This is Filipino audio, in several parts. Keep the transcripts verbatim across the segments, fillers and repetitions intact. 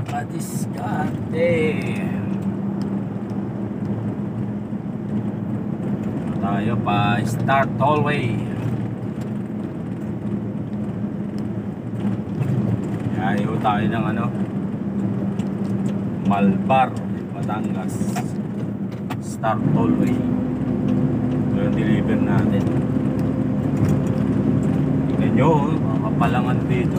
Kadiskarte. Tayo pa start tollway. Ayaw tayo ng ano, Malbar, Batangas. Start tollway. Ito yung deliver natin. Tingnan nyo, mga kapalangan dito.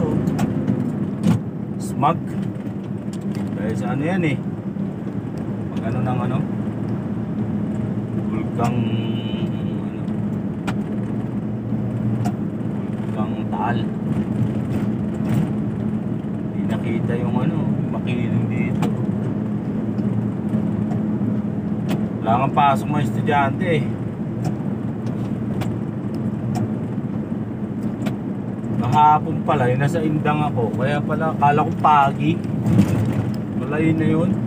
Smog. Dahil sa ano yan eh, pag ano ng ano, Bulkang ano, Bulkang Taal. Hindi nakita yung ano, makiling dito. Wala kang pasok mga estudyante eh. Kahapon pala, yun nasa Indang ako. Kaya pala, kala ko pagi. Wala yun na yun.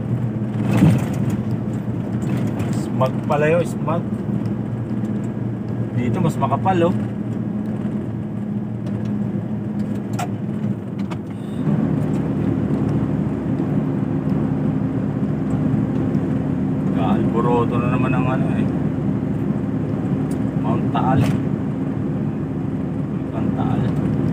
Smog pala yun, smog. Dito mas makapal oh. Alboroto na naman ang ano eh, Mount Taal. Bulkan Taal.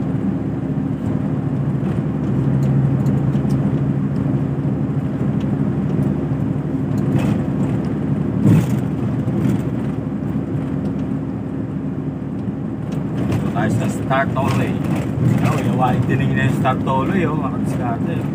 So tayo sa start tollway. Oh, yawain din na yung start tollway oh, makadiskarte eh.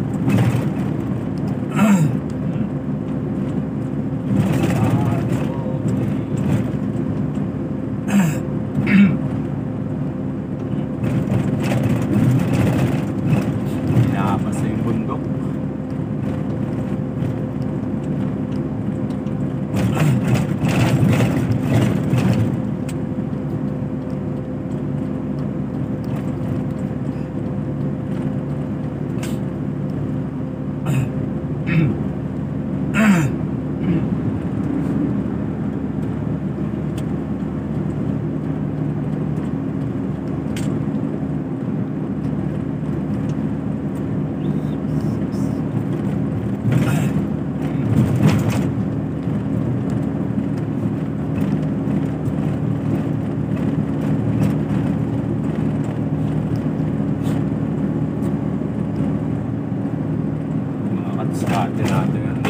Diskarte natin yan.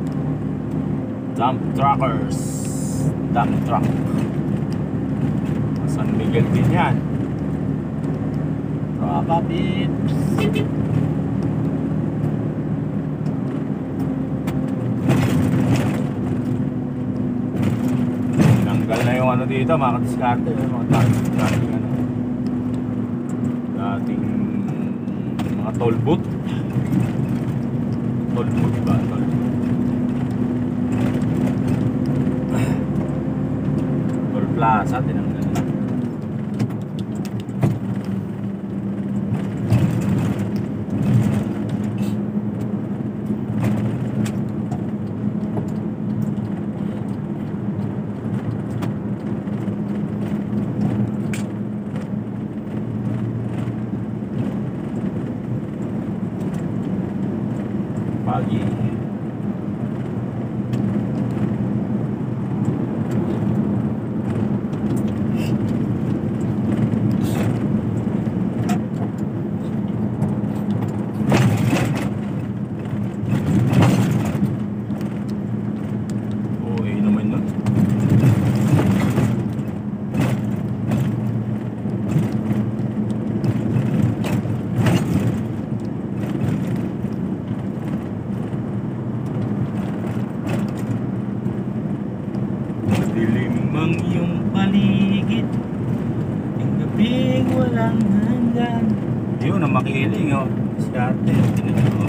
Dump truckers. Dump truck. San Miguel din yan. Raka Pips. Tinanggal na yung ano dito, mga kadiskarte. Mga dating ano, dating mga toll booth. Toll booth ba? Toll booth. Toll plaza, tinanggal na. Pagi. Okay naman yun. Dilimang iyong paligid, ang gabing walang hanggan. Yun ang makiling oh. Diskarte.